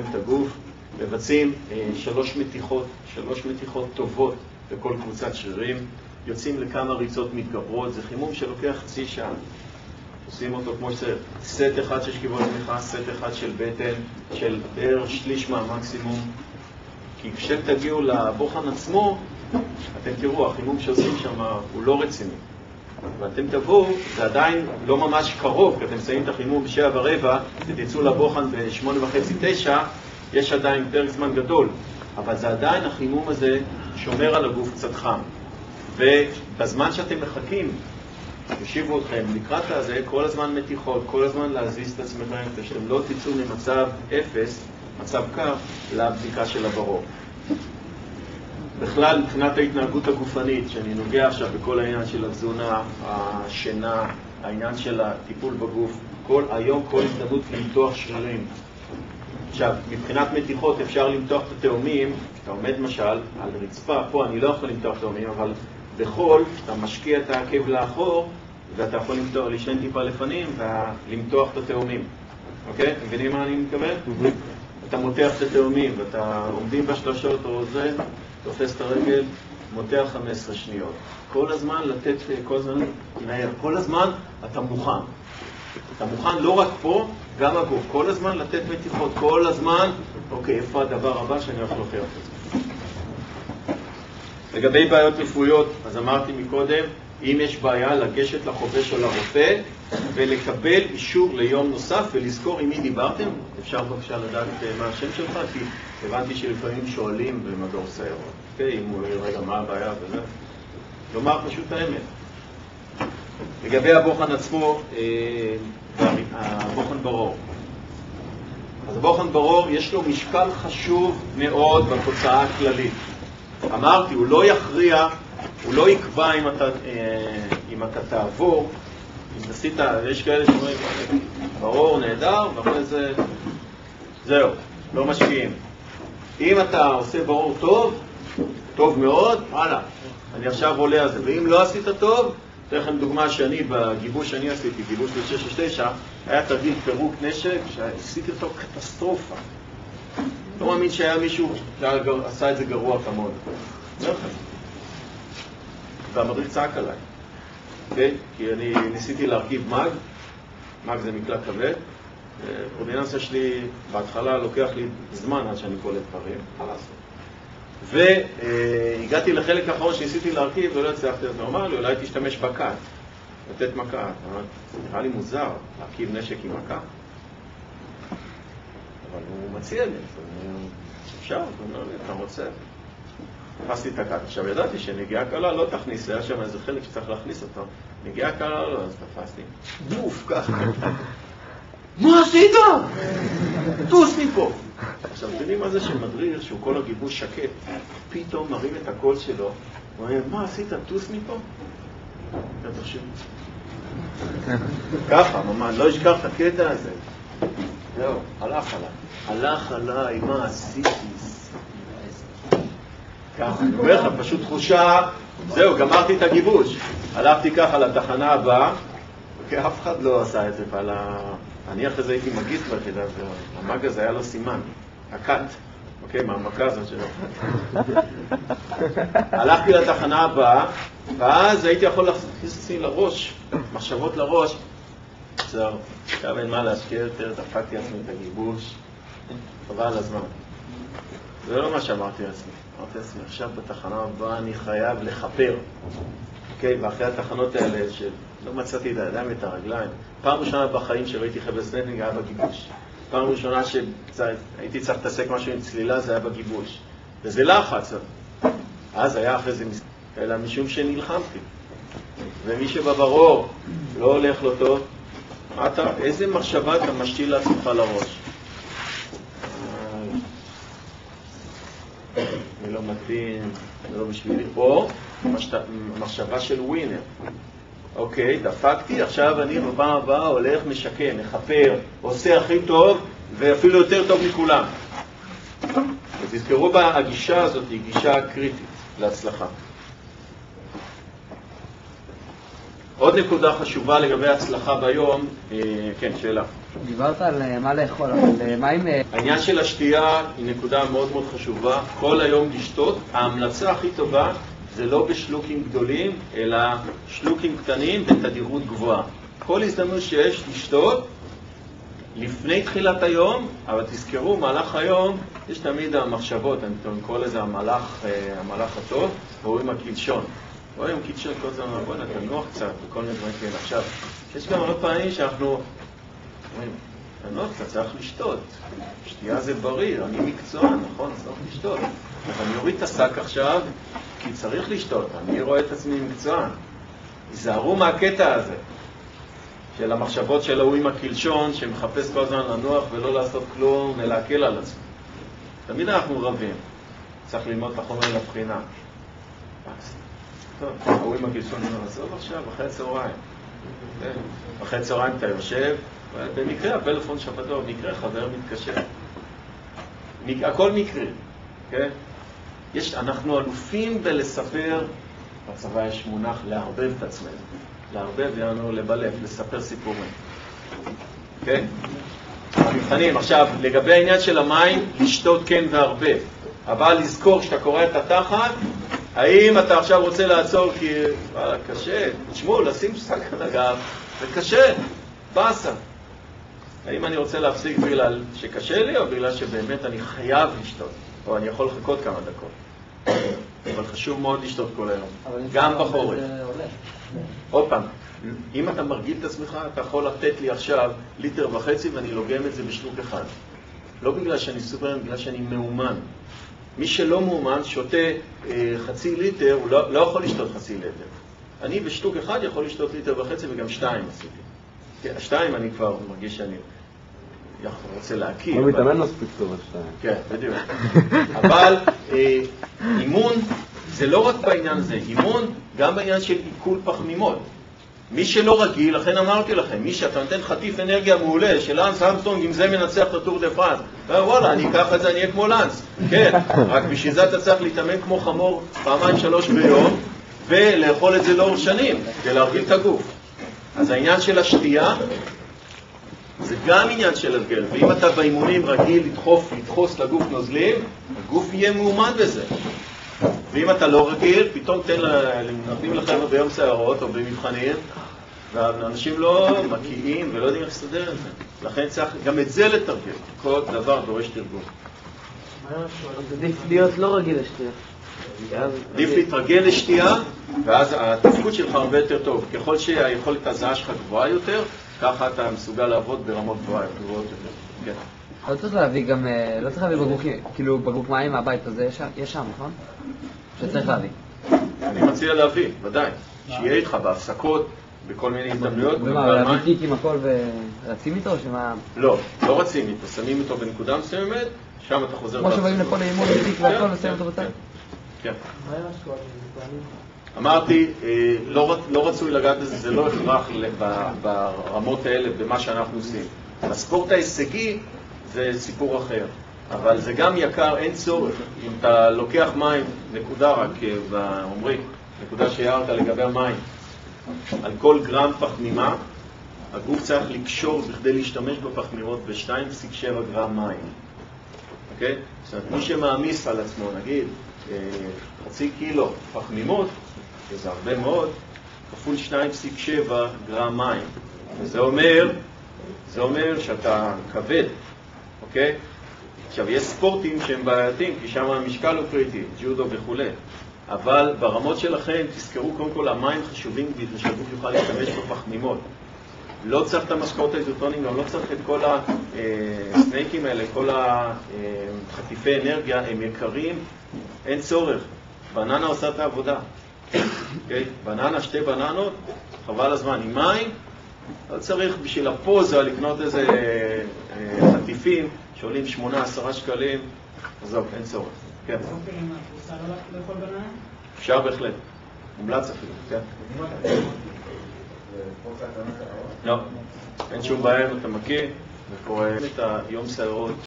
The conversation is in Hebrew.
את הגוף, מבצעים 3 מתיחות טובות בכל קבוצת שרירים, יוצאים לכמה ריצות מתגברות, זה חימום שלוקח חצי שעה. עושים אותו כמו שצריך, סט אחד של שכיבות תמיכה, סט אחד של בטן, של בערך שליש מהמקסימום. כי כשתגיעו לבוחן עצמו, אתם תראו, החימום שעושים שם הוא לא רציני. ואתם תבואו, זה עדיין לא ממש קרוב, כי אתם שמים את החימום ב7:15, ותצאו לבוחן ב8:30-9, יש עדיין פרק זמן גדול. אבל זה עדיין החימום הזה שומר על הגוף קצת חם. ובזמן שאתם מחכים, יושיבו אתכם לקראת הזה, כל הזמן מתיחות, כל הזמן להזיז את עצמכם, כדי שאתם לא תצאו ממצב 0, מצב קר, לבדיקה של הברור. בכלל, מבחינת ההתנהגות הגופנית, שאני נוגע עכשיו בכל העניין של התזונה, השינה, העניין של הטיפול בגוף, היום כל הזדמנות למתוח שרירים. עכשיו, מבחינת מתיחות אפשר למתוח את התאומים, אתה עומד משל על רצפה, פה אני לא יכול למתוח תאומים, אבל בחול אתה משקיע את העקב לאחור, ואתה יכול להשען טיפה לפנים ולמתוח את התאומים. אוקיי? מבינים מה אני מתכוון? אתה מותח את התאומים, ואתה עומדים בשלשות או זה, תופס את הרגל, מותח 15 שניות. כל הזמן לתת, כל הזמן נער, כל הזמן אתה מוכן. אתה מוכן לא רק פה, גם הגוף. כל הזמן לתת מתיחות, כל הזמן, אוקיי, איפה הדבר הבא שאני הולך להוכיח את זה? לגבי בעיות רפואיות, אז אמרתי מקודם, אם יש בעיה לגשת לחובש או לרופא ולקבל אישור ליום נוסף ולזכור עם מי דיברתם, אפשר בבקשה לדעת מה השם שלך, כי הבנתי שלפעמים שואלים במדור סיירות, אוקיי, אם הוא רגע מה הבעיה וזה. לומר פשוט האמת. לגבי הבוחן עצמו, הבוחן ברור. אז הבוחן ברור יש לו משקל חשוב מאוד בתוצאה הכללית. אמרתי, הוא לא יכריע, הוא לא יקבע אם אתה תעבור, אם עשית, יש כאלה שאומרים, ברור נהדר, ואחרי זה, זהו, לא משקיעים. אם אתה עושה ברור טוב, טוב מאוד, הלאה, אני עכשיו עולה על זה. ואם לא עשית טוב, אתן לכם דוגמה שאני, בגיבוש שאני עשיתי, גיבוש ב-669, היה תרגיל פירוק נשק, שעשיתי אותו קטסטרופה. לא מאמין שהיה מישהו שעשה את זה גרוע כמוני. והמדריך צעק עליי. כן? כי אני ניסיתי להרכיב מג זה מקלע כבד. קורדינציה שלי בהתחלה לוקח לי זמן עד שאני קולט דברים. והגעתי לחלק האחרון שניסיתי להרכיב ולא הצלחתי, אז הוא אמר לי, אולי תשתמש בקאט, לתת מכה. נראה לי מוזר להרכיב נשק עם מכה. אבל הוא מציע לי, אפשר, הוא אומר לי, אתה רוצה? תפסתי את הקאט. עכשיו ידעתי שנגיעה קלה לא תכניס, היה שם איזה חלק שצריך להכניס אותו. נגיעה קלה לא, אז תפסתי. בוף, ככה. מה עשית? טוס מפה. עכשיו, תראי מה זה שמדריך, שהוא כל הגיבוש שקט, פתאום מרים את הקול שלו, הוא אומר, מה עשית? טוס מפה? אתה תחשב. ככה, ממש, לא אשכח את הקטע הזה. זהו, הלך עליי, מה עשיתי? ככה, אני אומר לך, פשוט תחושה, זהו, גמרתי את הגיבוש. הלכתי ככה לתחנה הבאה, אף אחד לא עשה את זה, אבל אני אחרי זה הייתי מגיס ביחידה, והמג הזה היה לו סימן, הקאט, אוקיי, מהמכה הזאת שלו. הלכתי לתחנה הבאה, ואז הייתי יכול להכניס לי לראש, מחשבות לראש, זהו, עכשיו אין מה להשקיע יותר, דפקתי עצמי את הגיבוש, חבל על הזמן. זה לא מה שאמרתי לעצמי. אמרתי לעצמי, עכשיו בתחנה הבאה אני חייב לחפר. אוקיי, ואחרי התחנות האלה שלא מצאתי את הידיים ואת הרגליים, פעם ראשונה בחיים שראיתי חבל סנטינג היה בגיבוש. פעם ראשונה שהייתי צריך להתעסק משהו עם צלילה, זה היה בגיבוש. וזה לחץ. אז היה אחרי זה אלא משום שנלחמתי. ומי שבברור לא הולך לו טוב, איזה מחשבה אתה משתיל לעצמך לראש? אני לא מתאים, אני לא בשבילי. או מחשבה של ווינר. אוקיי, דפקתי, עכשיו אני בפעם הבאה הולך משקם, מחפר, עושה הכי טוב ואפילו יותר טוב מכולם. אז תזכרו הגישה הזאת היא גישה קריטית להצלחה. עוד נקודה חשובה לגבי הצלחה ביום, כן, שאלה. דיברת על מה לאכול, אבל מה עם... העניין של השתייה היא נקודה מאוד מאוד חשובה. כל היום לשתות, ההמלצה הכי טובה זה לא בשלוקים גדולים, אלא שלוקים קטנים בתדירות גבוהה. כל הזדמנות שיש לשתות לפני תחילת היום, אבל תזכרו, מהלך היום יש תמיד המחשבות, אני קורא לזה המהלך הטוב, רואים הקלשון. רואים קלשון כל הזמן, בוא נתנוח קצת וכל מיני דברים כאלה. עכשיו, יש גם הרבה פעמים שאנחנו אומרים, תנוח קצת, צריך לשתות. שתייה זה בריא, אני מקצוען, נכון? צריך לשתות. אז אני אוריד את השק עכשיו, כי צריך לשתות. אני רואה את עצמי מקצוען. תיזהרו מהקטע הזה. של המחשבות של ההוא עם הקלשון, שמחפש כל הזמן לנוח ולא לעשות כלום, ולהקל על עצמו. תמיד אנחנו רבים. צריך ללמוד את החומר לבחינה. טוב, ההוא עם הקלשון, נעזוב עכשיו, אחרי הצהריים. אחרי הצהריים אתה יושב, במקרה הפלאפון שבתו, מקרה חבר מתקשר. הכל מקרי, כן? אנחנו אלופים בלספר, בצבא יש מונח לערבב את עצמנו. לערבב יענו לבלף, לספר סיפורים. כן? המבחנים, עכשיו, לגבי העניין של המים, לשתות כן והרבה. אבל לזכור שאתה קורא את התחת, האם אתה עכשיו רוצה לעצור כי, וואלה, קשה, תשמעו, לשים שק על הגב, זה קשה, באסה. האם אני רוצה להפסיק בגלל שקשה לי, או בגלל שבאמת אני חייב לשתות, או אני יכול לחכות כמה דקות. אבל חשוב מאוד לשתות כל היום, גם בחורף. עוד פעם, אם אתה מרגיל את עצמך, אתה יכול לתת לי עכשיו 1.5 ליטר ואני לוגם את זה בשלוק אחד. לא בגלל שאני סופר, בגלל שאני מאומן. מי שלא מאומן שותה 0.5 ליטר, הוא לא יכול לשתות 0.5 ליטר. אני בשלוק אחד יכול לשתות 1.5 ליטר וגם 2 עשיתי. 2 אני כבר מרגיש שאני רוצה להכיר. הוא מתאמן מספיק טוב על 2. כן, בדיוק. אבל אימון זה לא רק בעניין הזה, אימון גם בעניין של עיכול פחמימות. מי שלא רגיל, לכן אמרתי לכם, מי שאתה נותן חטיף אנרגיה מעולה, שלאנס אמסטרונג עם זה מנצח את הטור דה פרנס, וואלה, אני אקח את זה, אני אהיה כמו לאנס. כן, רק בשביל זה אתה צריך להתאמן כמו חמור 2-3 ביום, ולאכול את זה לאורך שנים, כדי להרגיל את הגוף. אז העניין של השתייה, זה גם עניין של הרגל, ואם אתה באימונים רגיל לדחוס לגוף נוזלים, הגוף יהיה מאומן בזה. ואם אתה לא רגיל, פתאום נותנים לכם ביום סערות או במבחנים, והאנשים לא מקיאים ולא יודעים איך לסדר את זה. לכן צריך גם את זה לתרגל. כל דבר דורש תרגול. עדיף להיות לא רגיל לשתייה. עדיף להתרגל לשתייה, ואז התפקוד שלך הרבה יותר טוב. ככל שהיכולת הזעה שלך גבוהה יותר, ככה אתה מסוגל לעבוד ברמות גבוהות יותר. כן. לא צריך להביא גם, לא צריך להביא בקבוק מים מהבית הזה, יש שם, נכון? שצריך להביא. אני מציע להביא, ודאי. שיהיה איתך בהפסקות, בכל מיני הזדמנויות. ומה, להביא תיק עם הכל ורצים איתו או שמה? לא, לא רצים איתו, שמים איתו בנקודה מסוימת, שם אתה חוזר כמו שבאים לפה לאימון עם תיק והכל ושמים אותו בצד? כן. אמרתי, לא רצוי לגעת בזה, זה לא הכרח ברמות האלה, במה שאנחנו עושים. הספורט ההישגי זה סיפור אחר, אבל זה גם יקר, אין צורך. אם אתה לוקח מים, נקודה רק, אומרי, נקודה שהערת לגבי המים, על כל גרם פחמימה, הגוף צריך לקשור בכדי להשתמש בפחמימות ב-2.7 גרם מים. אוקיי? זאת אומרת, מי שמאמיס על עצמו, נגיד, 0.5 קילו פחמימות, שזה הרבה מאוד, כפול 2.7 גרם מים. וזה אומר שאתה כבד, אוקיי? עכשיו, יש ספורטים שהם בעייתים, כי שם המשקל הוא קריטי, ג'ודו וכו'. אבל ברמות שלכם, תזכרו קודם כל, המים חשובים כדי שהגוף יוכל להשתמש בפחמימות. לא צריך את המשקאות האיזוטוניים, גם לא צריך את כל הסנייקים האלה, כל החטיפי אנרגיה, הם יקרים, אין צורך. בננה עושה את העבודה. אוקיי? בננה, 2 בננות, חבל הזמן. עם מים, לא צריך בשביל הפוזה לקנות איזה חטיפים שעולים 8-10 שקלים, אז זהו, אין צורך. כן. אפשר לאכול בננה? אפשר בהחלט. מומלץ אפילו, כן. לא, אין שום בעיה אם אתה מכיר, וקורא את היום סערות